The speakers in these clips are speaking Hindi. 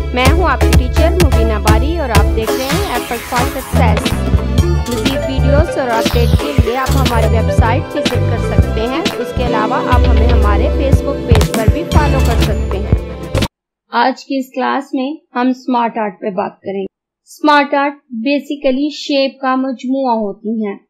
मैं हूं आपकी टीचर मुबीना बारी और आप देख रहे हैं एफर्ट फॉर सक्सेस। मज़ीद वीडियोस और अपडेट के लिए आप हमारी वेबसाइट विजिट कर सकते हैं। उसके अलावा आप हमें हमारे फेसबुक पेज पर भी फॉलो कर सकते हैं। आज की इस क्लास में हम स्मार्ट आर्ट पे बात करेंगे। स्मार्ट आर्ट बेसिकली शेप का मजमुआ होती हैं।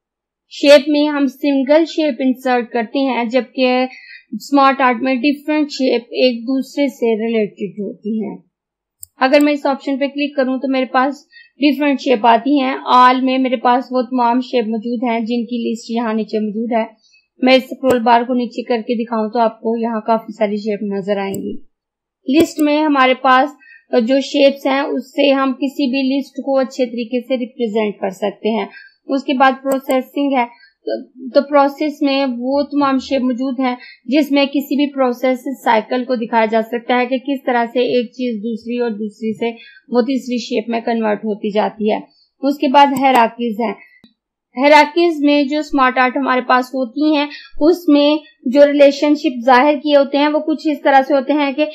शेप में हम सिंगल शेप इंसर्ट करते हैं, जबकि स्मार्ट आर्ट में डिफरेंट शेप एक दूसरे से रिलेटेड होती हैं। अगर मैं इस ऑप्शन पे क्लिक करूं तो मेरे पास डिफरेंट शेप आती हैं। ऑल में मेरे पास वो तमाम शेप मौजूद हैं जिनकी लिस्ट यहाँ नीचे मौजूद है। मैं इस स्क्रॉल बार को नीचे करके दिखाऊं तो आपको यहाँ काफी सारी शेप नजर आएंगी। लिस्ट में हमारे पास जो शेप्स हैं उससे हम किसी भी लिस्ट को अच्छे तरीके से रिप्रेजेंट कर सकते हैं। उसके बाद प्रोसेसिंग है, तो प्रोसेस में वो तमाम शेप मौजूद हैं जिसमें किसी भी प्रोसेस साइकिल को दिखाया जा सकता है कि किस तरह से एक चीज दूसरी और दूसरी से वो तीसरी शेप में कन्वर्ट होती जाती है। उसके बाद हायरार्कीज है। हायरार्कीज में जो स्मार्ट आर्ट हमारे पास होती हैं उसमें जो रिलेशनशिप जाहिर किए होते हैं वो कुछ इस तरह से होते हैं कि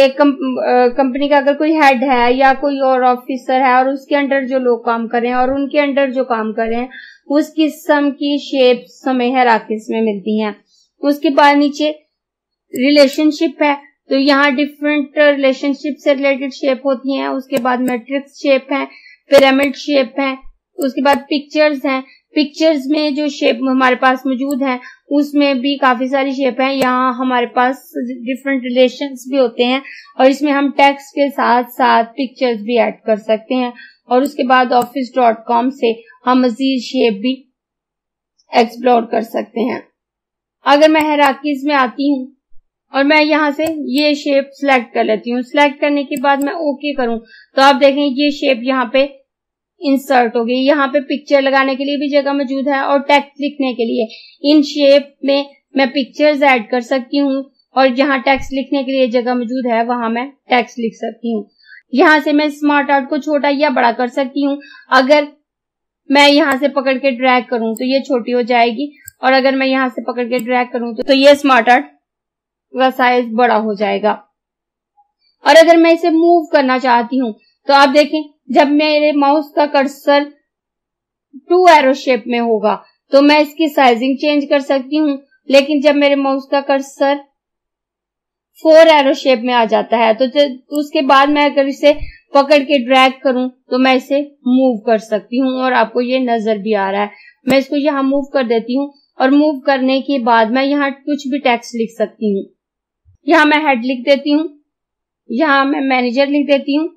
कंपनी का अगर कोई हेड है या कोई और ऑफिसर है और उसके अंडर जो लोग काम कर रहे हैं और उनके अंडर जो काम कर रहे हैं उस किस्म की शेप्स हमें हायरार्कीज में मिलती हैं। उसके बाद नीचे रिलेशनशिप है, तो यहाँ डिफरेंट रिलेशनशिप से रिलेटेड शेप होती हैं। उसके बाद मैट्रिक्स शेप है, पिरामिड शेप है। उसके बाद पिक्चर्स हैं। पिक्चर्स में जो शेप हमारे पास मौजूद है उसमें भी काफी सारी शेप है। यहाँ हमारे पास डिफरेंट रिलेशंस भी होते हैं और इसमें हम टेक्स्ट के साथ साथ पिक्चर्स भी ऐड कर सकते हैं। और उसके बाद office.com से हम मजीद शेप भी एक्सप्लोर कर सकते हैं। अगर मैं हायरार्कीज में आती हूँ और मैं यहाँ से ये शेप सिलेक्ट कर लेती हूँ, सिलेक्ट करने के बाद मैं ओके करूँ तो आप देखें ये शेप यहाँ पे इंसर्ट हो गई। यहाँ पे पिक्चर लगाने के लिए भी जगह मौजूद है और टेक्स्ट लिखने के लिए इन शेप में मैं पिक्चर्स ऐड कर सकती हूँ और जहाँ टेक्स्ट लिखने के लिए जगह मौजूद है वहां मैं टेक्स्ट लिख सकती हूँ। यहाँ से मैं स्मार्ट आर्ट को छोटा या बड़ा कर सकती हूँ। अगर मैं यहाँ से पकड़ के ड्रैग करूँ तो ये छोटी हो जाएगी और अगर मैं यहाँ से पकड़ के ड्रैग करूँ तो ये स्मार्ट आर्ट का साइज बड़ा हो जाएगा। और अगर मैं इसे मूव करना चाहती हूँ तो आप देखें जब मेरे माउस का कर्सर 2 एरो शेप में होगा तो मैं इसकी साइजिंग चेंज कर सकती हूँ, लेकिन जब मेरे माउस का कर्सर 4 एरो शेप में आ जाता है तो उसके बाद मैं अगर इसे पकड़ के ड्रैग करूं तो मैं इसे मूव कर सकती हूँ और आपको ये नजर भी आ रहा है। मैं इसको यहाँ मूव कर देती हूँ और मूव करने के बाद मैं यहाँ कुछ भी टेक्स्ट लिख सकती हूँ। यहाँ मैं हेड लिख देती हूँ, यहाँ मैं मैनेजर लिख देती हूँ,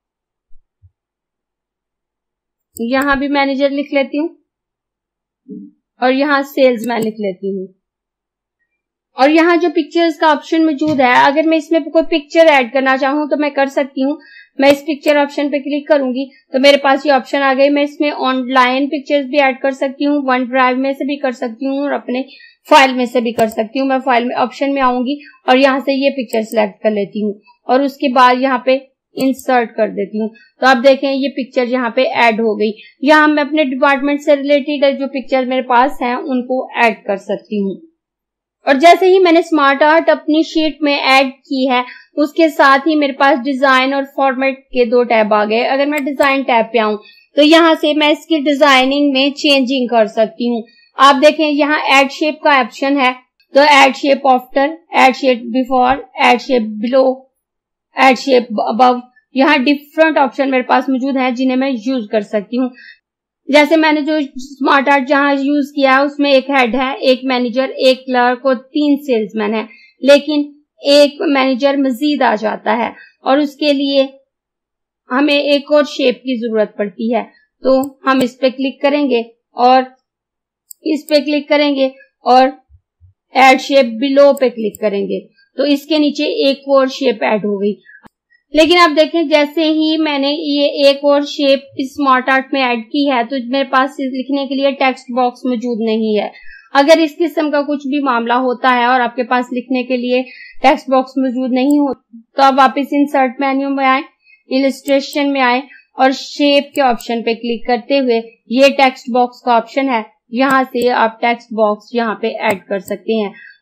यहाँ भी मैनेजर लिख लेती हूँ और यहाँ सेल्समैन लिख लेती हूँ। और यहाँ जो पिक्चर्स का ऑप्शन मौजूद है, अगर मैं इसमें कोई पिक्चर ऐड करना चाहूँ तो मैं कर सकती हूँ। मैं इस पिक्चर ऑप्शन पे क्लिक करूंगी तो मेरे पास ये ऑप्शन आ गई। मैं इसमें ऑनलाइन पिक्चर्स भी ऐड कर सकती हूँ, वन ड्राइव में से भी कर सकती हूँ और अपने फाइल में से भी कर सकती हूँ। मैं फाइल में ऑप्शन में आऊंगी और यहाँ से ये पिक्चर सिलेक्ट कर लेती हूँ और उसके बाद यहाँ पे इंसर्ट कर देती हूँ। तो आप देखें ये पिक्चर यहाँ पे ऐड हो गई। यहाँ मैं अपने डिपार्टमेंट से रिलेटेड जो पिक्चर मेरे पास हैं उनको ऐड कर सकती हूँ। और जैसे ही मैंने स्मार्ट आर्ट अपनी शीट में ऐड की है उसके साथ ही मेरे पास डिजाइन और फॉर्मेट के 2 टैब आ गए। अगर मैं डिजाइन टैब पे आऊं तो यहाँ से मैं इसकी डिजाइनिंग में चेंजिंग कर सकती हूँ। आप देखें यहाँ ऐड शेप का ऑप्शन है, तो add shape after, add shape before, add shape below, add shape above, यहाँ डिफरेंट ऑप्शन मेरे पास मौजूद हैं जिन्हें मैं यूज कर सकती हूँ। जैसे मैंने जो स्मार्ट आर्ट जहां यूज किया है उसमें एक हेड है, एक मैनेजर, एक क्लर्क और 3 सेल्समैन है, लेकिन एक मैनेजर मजीद आ जाता है और उसके लिए हमें एक और शेप की जरूरत पड़ती है। तो हम इस पे क्लिक करेंगे और इस पे क्लिक करेंगे और ऐड शेप बिलो पे क्लिक करेंगे तो इसके नीचे एक और शेप ऐड हो गई। लेकिन आप देखें जैसे ही मैंने ये एक और शेप स्मार्ट आर्ट में ऐड की है तो मेरे पास लिखने के लिए टेक्स्ट बॉक्स मौजूद नहीं है। अगर इस किस्म का कुछ भी मामला होता है और आपके पास लिखने के लिए टेक्स्ट बॉक्स मौजूद नहीं हो तो आप वापस इंसर्ट मेन्यू में आए, इलस्ट्रेशन में आए और शेप के ऑप्शन पे क्लिक करते हुए ये टेक्स्ट बॉक्स का ऑप्शन है, यहाँ से आप टेक्स्ट बॉक्स यहाँ पे ऐड कर सकते हैं।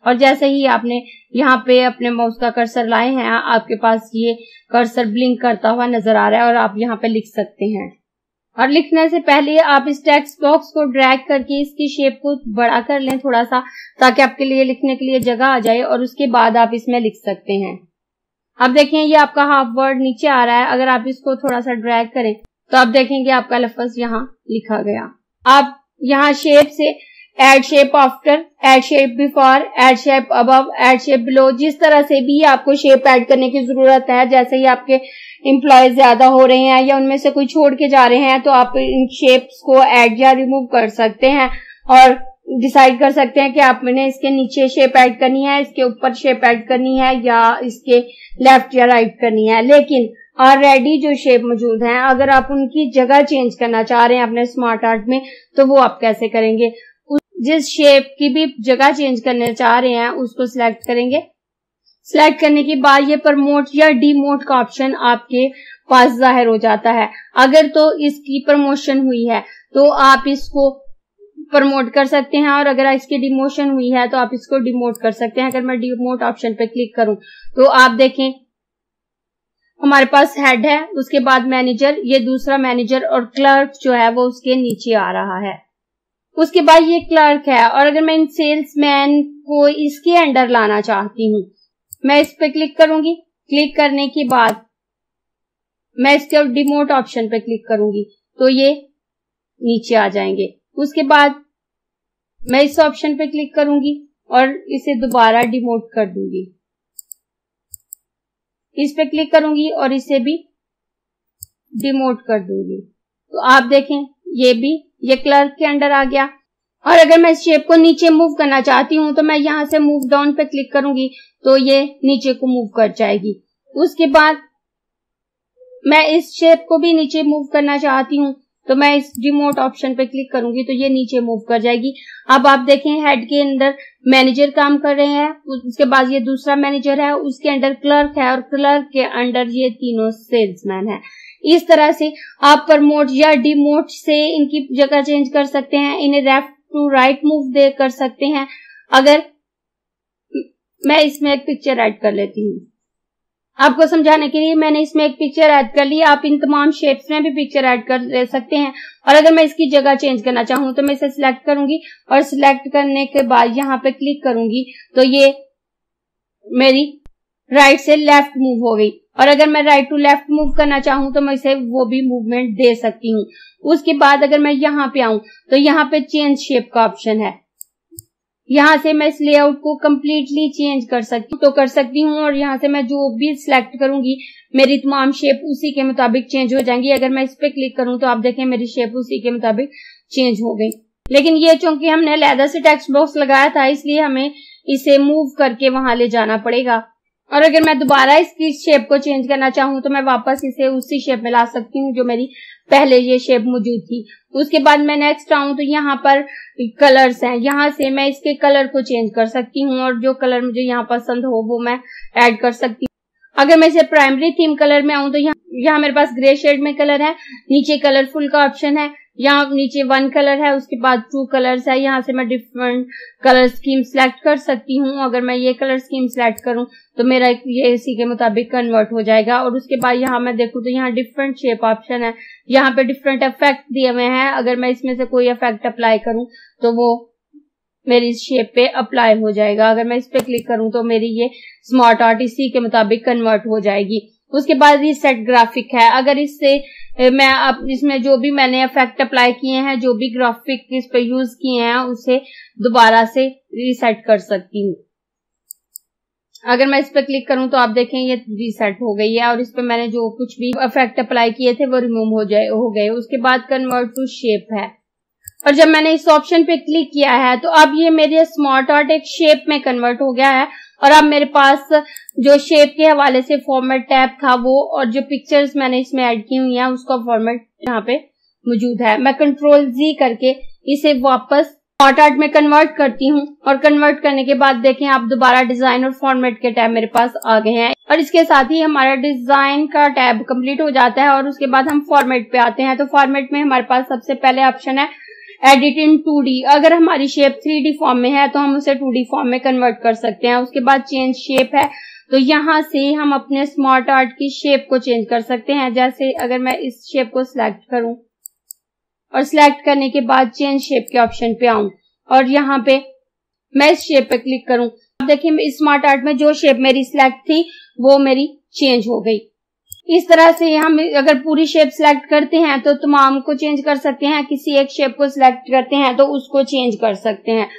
और जैसे ही आपने यहाँ पे अपने माउस का कर्सर लाए हैं, आपके पास ये कर्सर ब्लिंक करता हुआ नजर आ रहा है और आप यहाँ पे लिख सकते हैं। और लिखने से पहले आप इस टेक्स्ट बॉक्स को ड्रैग करके इसकी शेप को बड़ा कर लें थोड़ा सा, ताकि आपके लिए लिखने के लिए जगह आ जाए, और उसके बाद आप इसमें लिख सकते हैं। अब देखें ये आपका हाफ वर्ड नीचे आ रहा है। अगर आप इसको थोड़ा सा ड्रैग करें तो आप देखेंगे आपका लफ्ज यहाँ लिखा गया। आप यहाँ शेप से add shape after, add shape before, add shape above, add shape below, जिस तरह से भी आपको शेप ऐड करने की जरूरत है, जैसे ही आपके एम्प्लॉयज ज्यादा हो रहे हैं या उनमें से कोई छोड़ के जा रहे हैं, तो आप इन शेप्स को ऐड या रिमूव कर सकते हैं और डिसाइड कर सकते हैं कि आपने इसके नीचे शेप ऐड करनी है, इसके ऊपर शेप ऐड करनी है, या इसके लेफ्ट या राइट करनी है। लेकिन ऑलरेडी जो शेप मौजूद हैं, अगर आप उनकी जगह चेंज करना चाह रहे हैं अपने स्मार्ट आर्ट में, तो वो आप कैसे करेंगे? जिस शेप की भी जगह चेंज करने चाह रहे हैं उसको सिलेक्ट करेंगे। सिलेक्ट करने के बाद ये प्रमोट या डिमोट का ऑप्शन आपके पास जाहिर हो जाता है। अगर तो इसकी प्रमोशन हुई है तो आप इसको प्रमोट कर सकते हैं, और अगर इसकी डिमोशन हुई है तो आप इसको डिमोट कर सकते हैं। अगर मैं डिमोट ऑप्शन पे क्लिक करूं तो आप देखें हमारे पास हेड है, उसके बाद मैनेजर, ये दूसरा मैनेजर, और क्लर्क जो है वो उसके नीचे आ रहा है। उसके बाद ये क्लर्क है, और अगर मैं इन सेल्समैन को इसके अंडर लाना चाहती हूँ, मैं इस पे क्लिक करूंगी। क्लिक करने के बाद मैं इसके डिमोट ऑप्शन पे क्लिक करूंगी तो ये नीचे आ जाएंगे। उसके बाद मैं इस ऑप्शन पे क्लिक करूंगी और इसे दोबारा डिमोट कर दूंगी। इस पे क्लिक करूंगी और इसे भी डिमोट कर दूंगी, तो आप देखें ये क्लर्क के अंडर आ गया। और अगर मैं इस शेप को नीचे मूव करना चाहती हूँ तो मैं यहाँ से मूव डाउन पे क्लिक करूंगी तो ये नीचे को मूव कर जाएगी। उसके बाद मैं इस शेप को भी नीचे मूव करना चाहती हूँ तो मैं इस रिमोट ऑप्शन पे क्लिक करूंगी तो ये नीचे मूव कर जाएगी। अब आप देखें हेड के अंदर मैनेजर काम कर रहे हैं, उसके बाद ये दूसरा मैनेजर है, उसके अंडर क्लर्क है, और क्लर्क के अंडर ये तीनों सेल्समैन है। इस तरह से आप प्रमोट या डिमोट से इनकी जगह चेंज कर सकते हैं, इन्हें लेफ्ट टू राइट मूव दे कर सकते हैं। अगर मैं इसमें एक पिक्चर ऐड कर लेती हूँ आपको समझाने के लिए, मैंने इसमें एक पिक्चर ऐड कर ली। आप इन तमाम शेप्स में भी पिक्चर ऐड कर ले सकते हैं। और अगर मैं इसकी जगह चेंज करना चाहूँ तो मैं इसे सिलेक्ट करूंगी, और सिलेक्ट करने के बाद यहाँ पे क्लिक करूंगी तो ये मेरी राइट से लेफ्ट मूव हो गई। और अगर मैं राइट टू लेफ्ट मूव करना चाहूँ तो मैं इसे वो भी मूवमेंट दे सकती हूँ। उसके बाद अगर मैं यहाँ पे आऊं तो यहाँ पे चेंज शेप का ऑप्शन है, यहाँ से मैं इस लेआउट को कम्प्लीटली चेंज कर सकती हूँ, और यहाँ से मैं जो भी सिलेक्ट करूंगी मेरी तमाम शेप उसी के मुताबिक चेंज हो जाएंगी। अगर मैं इस पे क्लिक करूँ तो आप देखें मेरी शेप उसी के मुताबिक चेंज हो गई। लेकिन ये चूंकि हमने लेदर से टेक्स्ट बॉक्स लगाया था इसलिए हमें इसे मूव करके वहां ले जाना पड़ेगा। और अगर मैं दोबारा इसकी शेप को चेंज करना चाहूँ तो मैं वापस इसे उसी शेप में ला सकती हूँ जो मेरी पहले ये शेप मौजूद थी। उसके बाद मैं नेक्स्ट आऊं तो यहाँ पर कलर्स हैं, यहाँ से मैं इसके कलर को चेंज कर सकती हूँ, और जो कलर मुझे यहाँ पसंद हो वो मैं ऐड कर सकती हूँ। अगर मैं इसे प्राइमरी थीम कलर में आऊं तो यहाँ मेरे पास ग्रे शेड में कलर है, नीचे कलरफुल का ऑप्शन है, यहाँ नीचे 1 कलर है, उसके बाद 2 कलर्स है। यहाँ से मैं डिफरेंट कलर स्कीम सिलेक्ट कर सकती हूँ। अगर मैं ये कलर स्कीम सिलेक्ट करूँ तो मेरा ये इसी के मुताबिक कन्वर्ट हो जाएगा। और उसके बाद यहाँ मैं देखूँ तो यहाँ डिफरेंट शेप ऑप्शन है, यहाँ पे डिफरेंट इफेक्ट दिए हुए हैं। अगर मैं इसमें से कोई इफेक्ट अप्लाई करूँ तो वो मेरी इस शेप पे अप्लाई हो जाएगा। अगर मैं इस पे क्लिक करूँ तो मेरी ये स्मार्ट आर्ट इसी के मुताबिक कन्वर्ट हो जाएगी। उसके बाद रीसेट ग्राफिक है, अगर इससे मैं अब इसमें जो भी मैंने इफेक्ट अप्लाई किए हैं, जो भी ग्राफिक इस पे यूज किए हैं, उसे दोबारा से रीसेट कर सकती हूँ। अगर मैं इस पे क्लिक करूं तो आप देखें ये रीसेट हो गई है, और इस पे मैंने जो कुछ भी इफेक्ट अप्लाई किए थे वो रिमूव हो गए। उसके बाद कन्वर्ट टू शेप है, और जब मैंने इस ऑप्शन पे क्लिक किया है तो अब ये मेरे स्मार्ट आर्ट एक शेप में कन्वर्ट हो गया है। और अब मेरे पास जो शेप के हवाले से फॉर्मेट टैब था वो, और जो पिक्चर्स मैंने इसमें ऐड की हुई हैं उसका फॉर्मेट यहाँ पे मौजूद है। मैं Ctrl+Z करके इसे वापस स्मार्ट आर्ट में कन्वर्ट करती हूँ, और कन्वर्ट करने के बाद देखें आप दोबारा डिजाइन और फॉर्मेट के टैब मेरे पास आ गए हैं। और इसके साथ ही हमारा डिजाइन का टैब कंप्लीट हो जाता है, और उसके बाद हम फॉर्मेट पे आते हैं। तो फॉर्मेट में हमारे पास सबसे पहले ऑप्शन है एडिट इन 2D, अगर हमारी शेप 3D फॉर्म में है तो हम उसे 2D फॉर्म में कन्वर्ट कर सकते हैं। उसके बाद चेंज शेप है, तो यहाँ से हम अपने स्मार्ट आर्ट की शेप को चेंज कर सकते हैं। जैसे अगर मैं इस शेप को सिलेक्ट करूं और सिलेक्ट करने के बाद चेंज शेप के ऑप्शन पे आऊं और यहाँ पे मैं इस शेप पे क्लिक करूं, अब देखिए स्मार्ट आर्ट में जो शेप मेरी सिलेक्ट थी वो मेरी चेंज हो गई। इस तरह से हम अगर पूरी शेप सिलेक्ट करते हैं तो तमाम को चेंज कर सकते हैं, किसी एक शेप को सिलेक्ट करते हैं तो उसको चेंज कर सकते हैं।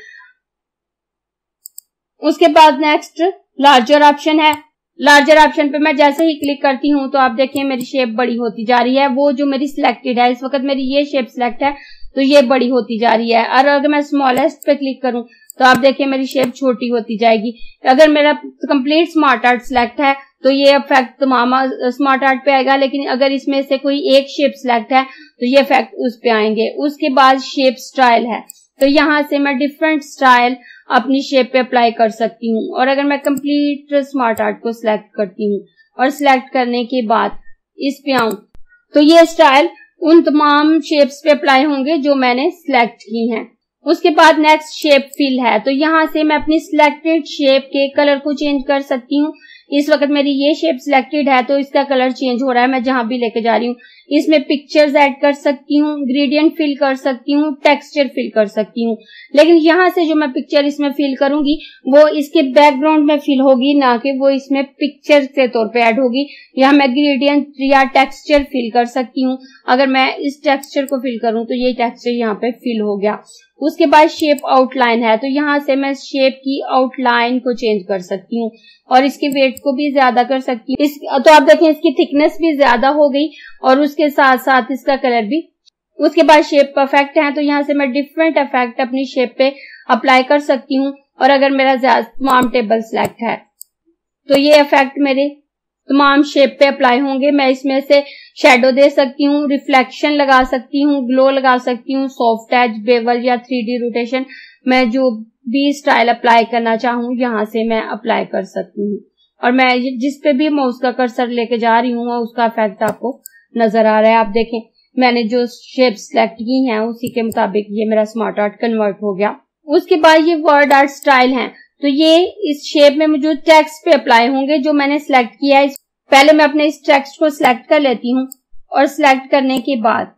उसके बाद नेक्स्ट लार्जर ऑप्शन है। लार्जर ऑप्शन पे मैं जैसे ही क्लिक करती हूँ तो आप देखिए मेरी शेप बड़ी होती जा रही है। वो जो मेरी सिलेक्टेड है, इस वक्त मेरी ये शेप सिलेक्ट है तो ये बड़ी होती जा रही है। और अगर मैं स्मॉलेस्ट पे क्लिक करूं तो आप देखिए मेरी शेप छोटी होती जाएगी। अगर मेरा कंप्लीट स्मार्ट आर्ट सिलेक्ट है तो ये इफेक्ट तमाम स्मार्ट आर्ट पे आएगा, लेकिन अगर इसमें से कोई एक शेप सिलेक्ट है तो ये इफेक्ट उस पे आएंगे। उसके बाद शेप स्टाइल है, तो यहाँ से मैं डिफरेंट स्टाइल अपनी शेप पे अप्लाई कर सकती हूँ। और अगर मैं कंप्लीट स्मार्ट आर्ट को सिलेक्ट करती हूँ और सिलेक्ट करने के बाद इस पे आऊं तो ये स्टाइल उन तमाम शेप्स पे अप्लाई होंगे जो मैंने सिलेक्ट की हैं। उसके बाद नेक्स्ट शेप फिल है, तो यहाँ से मैं अपनी सिलेक्टेड शेप के कलर को चेंज कर सकती हूँ। इस वक्त मेरी ये शेप सिलेक्टेड है तो इसका कलर चेंज हो रहा है, मैं जहां भी लेके जा रही हूँ। इसमें पिक्चर्स ऐड कर सकती हूँ, ग्रेडियंट फिल कर सकती हूँ, टेक्सचर फिल कर सकती हूँ। लेकिन यहाँ से जो मैं पिक्चर इसमें फिल करूंगी वो इसके बैकग्राउंड में फिल होगी, ना कि वो इसमें पिक्चर के तौर पे ऐड होगी। यहाँ मैं ग्रेडियंट या टेक्सचर फिल कर सकती हूँ। अगर मैं इस टेक्सचर को फिल करूँ तो ये टेक्सचर यहाँ पे फिल हो गया। उसके बाद शेप आउटलाइन है, तो यहाँ से मैं शेप की आउटलाइन को चेंज कर सकती हूँ और इसके वेट को भी ज्यादा कर सकती हूँ। तो आप देखें इसकी थिकनेस भी ज्यादा हो गई और उसके साथ साथ इसका कलर भी। उसके बाद शेप इफेक्ट है, तो यहाँ से मैं डिफरेंट इफेक्ट अपनी शेप पे अप्लाई कर सकती हूँ। और अगर मेरा तमाम टेबल सिलेक्ट है तो ये इफेक्ट मेरे तमाम शेप पे अप्लाई होंगे। मैं इसमें से शेडो दे सकती हूँ, रिफ्लेक्शन लगा सकती हूँ, ग्लो लगा सकती हूँ, सॉफ्ट एज, बेवल या 3D रोटेशन। मैं जो भी स्टाइल अप्लाई करना चाहूँ यहाँ से मैं अप्लाई कर सकती हूँ। और मैं जिस पे भी माउस का कर्सर लेके जा रही हूँ उसका इफेक्ट आपको नजर आ रहा है। आप देखें मैंने जो शेप सिलेक्ट की हैं उसी के मुताबिक ये मेरा स्मार्ट आर्ट कन्वर्ट हो गया। उसके बाद ये वर्ड आर्ट स्टाइल है, तो ये इस शेप में मुझे टेक्स्ट पे अप्लाई होंगे जो मैंने सिलेक्ट किया है। पहले मैं अपने इस टेक्स्ट को सिलेक्ट कर लेती हूँ और सिलेक्ट करने के बाद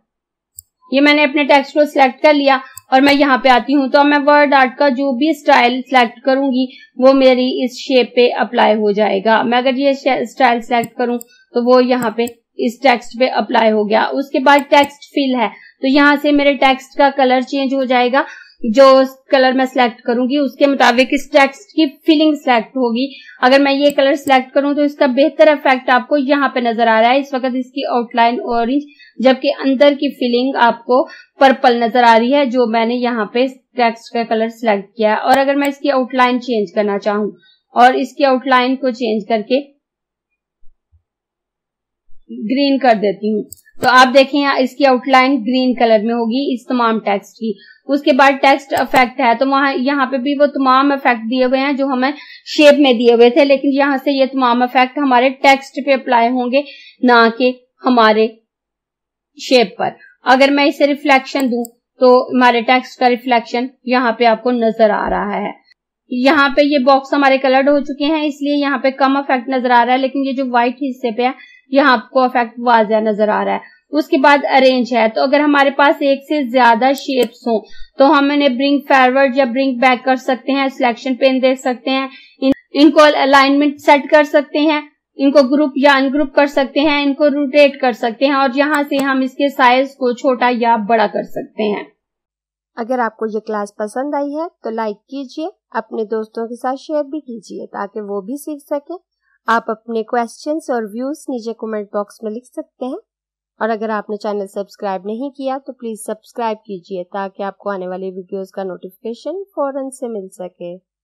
ये मैंने अपने टेक्स्ट को सिलेक्ट कर लिया और मैं यहाँ पे आती हूँ। तो मैं वर्ड आर्ट का जो भी स्टाइल सिलेक्ट करूंगी वो मेरी इस शेप पे अप्लाई हो जाएगा। मैं अगर ये स्टाइल सिलेक्ट करूं तो वो यहाँ पे इस टेक्स्ट पे अप्लाई हो गया। उसके बाद टेक्स्ट फिल है, तो यहाँ से मेरे टेक्स्ट का कलर चेंज हो जाएगा। जो कलर मैं सिलेक्ट करूंगी उसके मुताबिक इस टेक्स्ट की फिलिंग सिलेक्ट होगी। अगर मैं ये कलर सिलेक्ट करूं तो इसका बेहतर इफेक्ट आपको यहाँ पे नजर आ रहा है। इस वक्त इसकी आउटलाइन ऑरेंज जबकि अंदर की फिलिंग आपको पर्पल नजर आ रही है जो मैंने यहाँ पे टेक्स्ट का कलर सिलेक्ट किया है। और अगर मैं इसकी आउटलाइन चेंज करना चाहूँ और इसकी आउटलाइन को चेंज करके ग्रीन कर देती हूँ तो आप देखें इसकी आउटलाइन ग्रीन कलर में होगी इस तमाम टेक्स्ट की। उसके बाद टेक्स्ट इफेक्ट है, तो वहां यहाँ पे भी वो तमाम इफेक्ट दिए हुए हैं जो हमें शेप में दिए हुए थे, लेकिन यहाँ से ये तमाम इफेक्ट हमारे टेक्स्ट पे अप्लाई होंगे ना कि हमारे शेप पर। अगर मैं इसे रिफ्लेक्शन दूं तो हमारे टेक्स्ट का रिफ्लेक्शन यहाँ पे आपको नजर आ रहा है। यहाँ पे ये बॉक्स हमारे कलर्ड हो चुके हैं इसलिए यहाँ पे कम इफेक्ट नजर आ रहा है, लेकिन ये जो व्हाइट हिस्से पे है यहाँ आपको इफेक्ट वाज़ह नजर आ रहा है। उसके बाद अरेंज है, तो अगर हमारे पास एक से ज्यादा शेप्स हो तो हम इन्हें ब्रिंग फॉरवर्ड या ब्रिंग बैक कर सकते हैं, सिलेक्शन पेन दे सकते हैं, इनको अलाइनमेंट सेट कर सकते हैं, इनको ग्रुप या अनग्रुप कर सकते हैं, इनको रोटेट कर सकते हैं और यहाँ से हम इसके साइज को छोटा या बड़ा कर सकते हैं। अगर आपको ये क्लास पसंद आई है तो लाइक कीजिए, अपने दोस्तों के साथ शेयर भी कीजिए ताकि वो भी सीख सके। आप अपने क्वेश्चंस और व्यूज नीचे कमेंट बॉक्स में लिख सकते हैं और अगर आपने चैनल सब्सक्राइब नहीं किया तो प्लीज सब्सक्राइब कीजिए ताकि आपको आने वाली वीडियोस का नोटिफिकेशन फौरन से मिल सके।